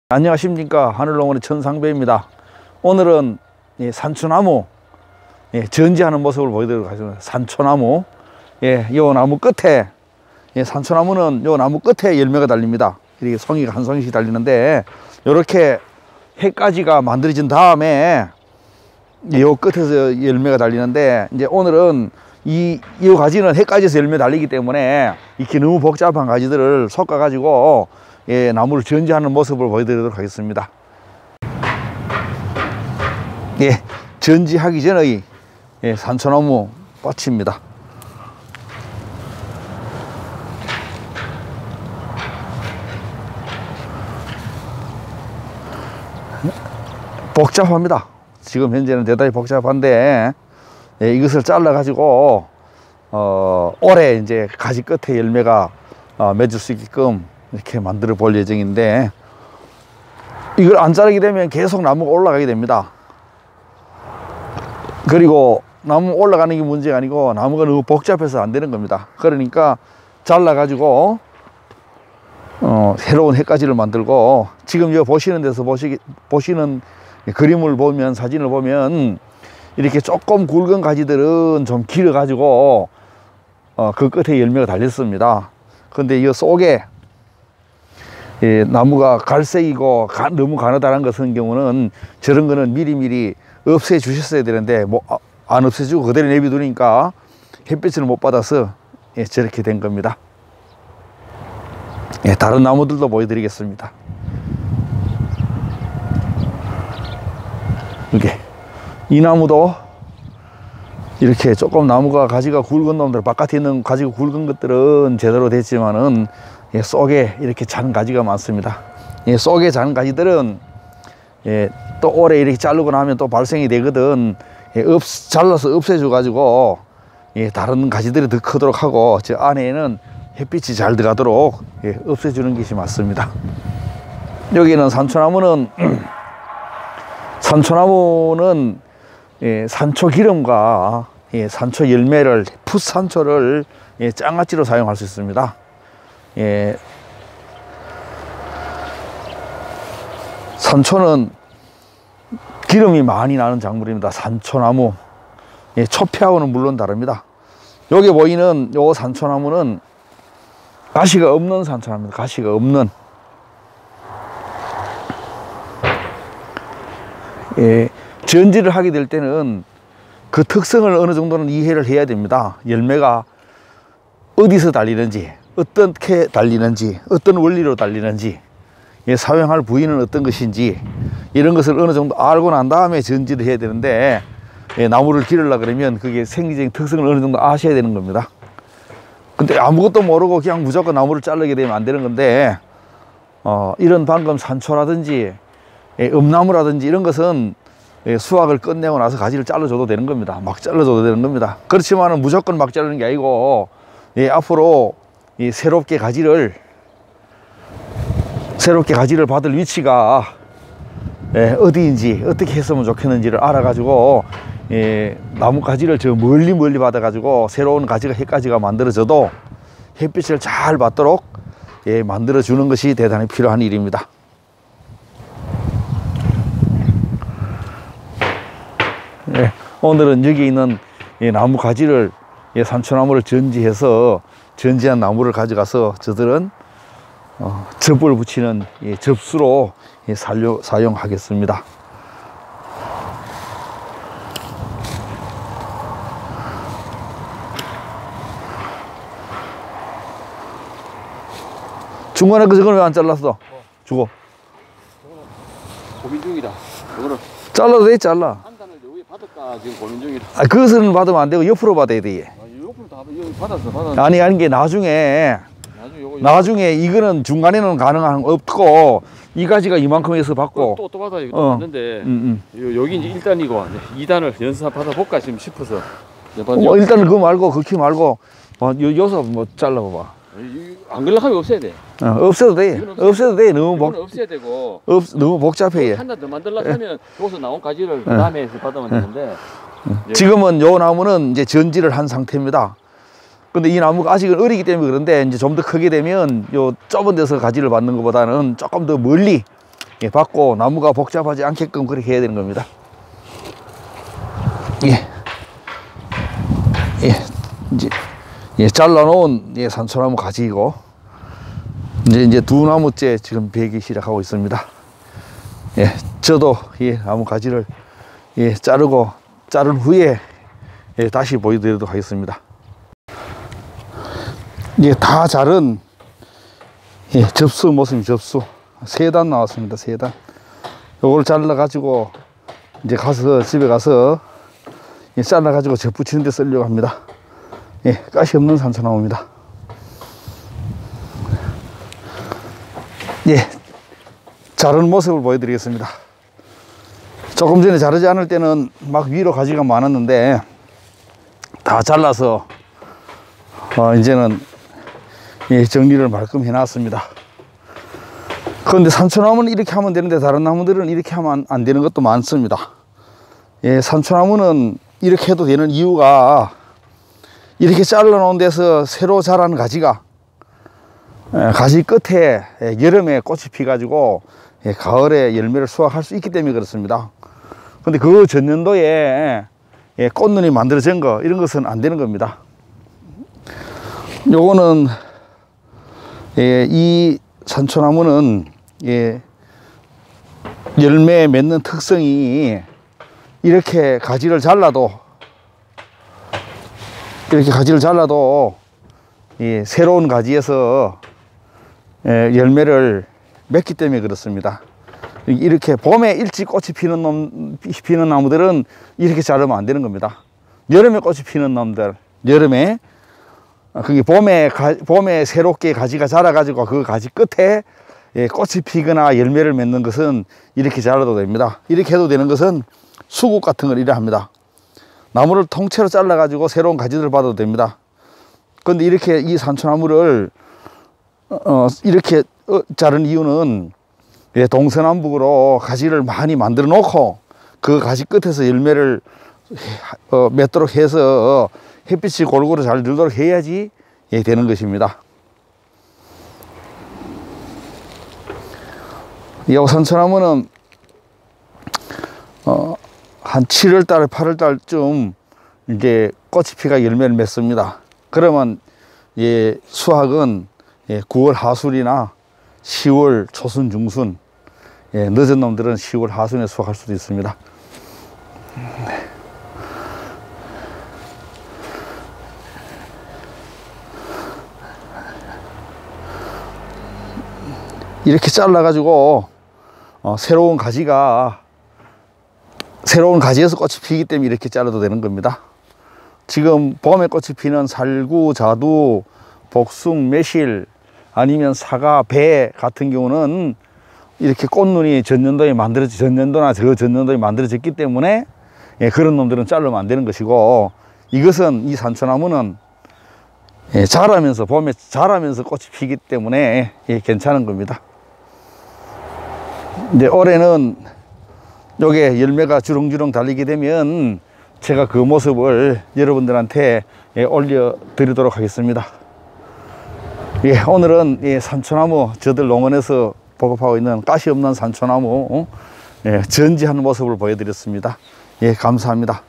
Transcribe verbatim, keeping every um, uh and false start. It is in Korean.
안녕하십니까. 하늘농원의 천상배입니다. 오늘은 예, 산초나무 예, 전지하는 모습을 보여드리도록 하겠습니다. 산초나무, 예, 요 나무 끝에 예, 산초나무는 요 나무 끝에 열매가 달립니다. 이렇게 송이가 한 송이씩 달리는데 이렇게 해까지가 만들어진 다음에 요 끝에서 열매가 달리는데, 이제 오늘은 이, 이 가지는 해까지에서 열매 달리기 때문에 이렇게 너무 복잡한 가지들을 섞어 가지고 예, 나무를 전지하는 모습을 보여드리도록 하겠습니다. 예, 전지하기 전의 예, 산초나무 밭입니다. 복잡합니다. 지금 현재는 대단히 복잡한데 예, 이것을 잘라 가지고 어, 올해 이제 가지 끝에 열매가 어, 맺을 수 있게끔 이렇게 만들어 볼 예정인데, 이걸 안 자르게 되면 계속 나무가 올라가게 됩니다. 그리고 나무 올라가는 게 문제가 아니고 나무가 너무 복잡해서 안 되는 겁니다. 그러니까 잘라 가지고 어, 새로운 해가지를 만들고, 지금 여기 보시는 데서 보시, 보시는 그림을 보면, 사진을 보면 이렇게 조금 굵은 가지들은 좀 길어 가지고 어, 그 끝에 열매가 달렸습니다. 근데 이 속에 예, 나무가 갈색이고 가, 너무 가느다란 것은 경우는 저런 거는 미리미리 없애 주셨어야 되는데 뭐 안 없애주고 그대로 내비두니까 햇빛을 못 받아서 예, 저렇게 된 겁니다. 예, 다른 나무들도 보여드리겠습니다. 이렇게 이 나무도 이렇게 조금 나무가 가지가 굵은 놈들, 바깥에 있는 가지가 굵은 것들은 제대로 됐지만은 예, 속에 이렇게 잔 가지가 많습니다. 예, 속에 잔 가지들은 예, 또 올해 이렇게 자르고 나면 또 발생이 되거든. 예, 없, 잘라서 없애줘 가지고 예, 다른 가지들이 더 크도록 하고, 저 안에는 햇빛이 잘 들어가도록 예, 없애주는 것이 맞습니다. 여기는 산초나무는 산초나무는 예, 산초 기름과 예, 산초 열매를, 풋산초를 예, 장아찌로 사용할 수 있습니다. 예, 산초는 기름이 많이 나는 작물입니다. 산초나무. 예, 초피하고는 물론 다릅니다. 여기 보이는 요 산초나무는 가시가 없는 산초나무입니다. 가시가 없는. 예, 전지를 하게 될 때는 그 특성을 어느 정도는 이해를 해야 됩니다. 열매가 어디서 달리는지, 어떻게 달리는지, 어떤 원리로 달리는지, 예, 사용할 부위는 어떤 것인지, 이런 것을 어느 정도 알고 난 다음에 전지를 해야 되는데, 예, 나무를 기르려고 그러면 그게 생리적인 특성을 어느 정도 아셔야 되는 겁니다. 근데 아무것도 모르고 그냥 무조건 나무를 자르게 되면 안 되는 건데, 어, 이런 방금 산초라든지 예, 음나무라든지 이런 것은 예, 수확을 끝내고 나서 가지를 잘라줘도 되는 겁니다. 막 잘라줘도 되는 겁니다. 그렇지만은 무조건 막 자르는 게 아니고, 예, 앞으로 이 새롭게 가지를 새롭게 가지를 받을 위치가 예, 어디인지, 어떻게 했으면 좋겠는지를 알아가지고 예, 나무 가지를 저 멀리 멀리 받아가지고 새로운 가지가 해가지가 만들어져도 햇빛을 잘 받도록 예, 만들어주는 것이 대단히 필요한 일입니다. 예, 오늘은 여기 있는 예, 나무 가지를 예, 산초나무를 전지해서 전지한 나무를 가져가서 저들은 어, 접을 붙이는 예, 접수로 예, 사용, 사용하겠습니다. 중간에 그 저거는 왜 안 잘랐어? 어. 주고. 고민 중이다. 이거는 잘라도 돼, 잘라. 한 단을 여기 받을까 지금 고민 중이다. 아, 그것은 받으면 안 되고 옆으로 받아야 돼. 아, 옆으로 다 여기 받았어, 받았어. 아니, 아닌 게 나중에 나중에 요거 나중에 이거는 중간에는 가능한 거 없고, 이 가지가 이만큼 해서 받고 또 또 받아. 이거 어. 받는데 음, 음. 여기 이제 일 단이고 이 단을 연습 받아볼까 지금 싶어서. 음. 뭐 일단은 그거 말고 그렇게 말고 어, 요, 여기서 뭐 잘라봐봐. 안 그러려면 없애야 돼. 어, 없애도 돼. 없애도 돼. 너무 복, 없애야 되고. 없, 너무 복잡해. 한 단 더 만들려고 하면 여기서 나온 가지를 그 다음에 해서 받으면 되는데. 지금은 요 나무는 이제 전지를 한 상태입니다. 근데 이 나무가 아직은 어리기 때문에 그런데 이제 좀 더 크게 되면 요 좁은 데서 가지를 받는 것보다는 조금 더 멀리 예, 받고 나무가 복잡하지 않게끔 그렇게 해야 되는 겁니다. 예, 예, 이제 예, 잘라놓은 예, 산초나무 가지이고 이제 이제 두 나무째 지금 베기 시작하고 있습니다. 예, 저도 예, 나무 가지를 예, 자르고 자른 후에 예, 다시 보여드리도록 하겠습니다. 예, 다 자른 예, 접수 모습이 접수 세 단 나왔습니다. 세 단. 요걸 잘라 가지고 이제 가서 집에 가서 예, 잘라 가지고 접 붙이는 데 쓰려고 합니다. 예, 가시 없는 산초나무입니다. 예, 자르는 모습을 보여드리겠습니다. 조금 전에 자르지 않을 때는 막 위로 가지가 많았는데 다 잘라서 어, 이제는 예, 정리를 말끔 해놨습니다. 그런데 산초나무는 이렇게 하면 되는데 다른 나무들은 이렇게 하면 안 되는 것도 많습니다. 예, 산초나무는 이렇게 해도 되는 이유가 이렇게 잘라 놓은 데서 새로 자란 가지가 예, 가지 끝에 예, 여름에 꽃이 피 가지고 예, 가을에 열매를 수확할 수 있기 때문에 그렇습니다. 근데 그 전년도에 예, 꽃눈이 만들어진 거 이런 것은 안 되는 겁니다. 요거는 예, 이 산초나무는 예, 열매 맺는 특성이 이렇게 가지를 잘라도 이렇게 가지를 잘라도 예, 새로운 가지에서 예, 열매를 맺기 때문에 그렇습니다. 이렇게 봄에 일찍 꽃이 피는 놈, 피는 나무들은 이렇게 자르면 안 되는 겁니다. 여름에 꽃이 피는 놈들, 여름에 그게 봄에 가, 봄에 새롭게 가지가 자라가지고 그 가지 끝에 예, 꽃이 피거나 열매를 맺는 것은 이렇게 자라도 됩니다. 이렇게 해도 되는 것은 수국 같은 걸 이래 합니다. 나무를 통째로 잘라가지고 새로운 가지들을 받아도 됩니다. 그런데 이렇게 이 산초나무를 어, 이렇게 어, 자른 이유는 예, 동서남북으로 가지를 많이 만들어 놓고 그 가지 끝에서 열매를 어, 맺도록 해서 햇빛이 골고루 잘 들도록 해야지 예, 되는 것입니다. 이 산초나무는 어, 한 칠월 달, 팔월 달쯤 이제 꽃이 피가 열매를 맺습니다. 그러면 예, 수확은 예, 구월 하순이나 시월 초순, 중순, 예, 늦은 놈들은 시월 하순에 수확할 수도 있습니다. 네. 이렇게 잘라 가지고 어, 새로운 가지가 새로운 가지에서 꽃이 피기 때문에 이렇게 잘라도 되는 겁니다. 지금 봄에 꽃이 피는 살구, 자두, 복숭, 매실 아니면 사과, 배 같은 경우는 이렇게 꽃눈이 전년도에 만들어지 전년도나 저 전년도에 만들어졌기 때문에 예, 그런 놈들은 자르면 안 되는 것이고, 이것은 이 산초나무는 예, 자라면서 봄에 자라면서 꽃이 피기 때문에 예, 괜찮은 겁니다. 이제 올해는 요게 열매가 주렁주렁 달리게 되면 제가 그 모습을 여러분들한테 예, 올려 드리도록 하겠습니다. 예, 오늘은 예, 산초나무 저들 농원에서 보급하고 있는 가시 없는 산초나무 어? 예, 전지하는 모습을 보여드렸습니다. 예, 감사합니다.